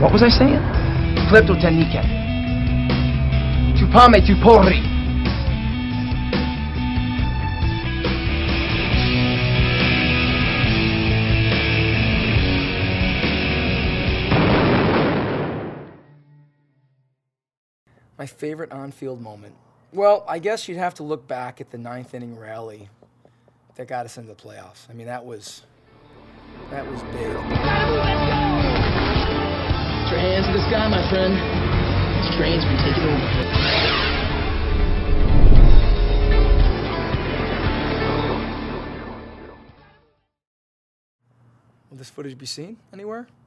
What was I saying? Kleptotechniken. Tu pame tu porri. My favorite on-field moment? Well, I guess you'd have to look back at the 9th inning rally that got us into the playoffs. I mean, that was big. Put your hands to the sky, my friend. This train's been taking over. Will this footage be seen anywhere?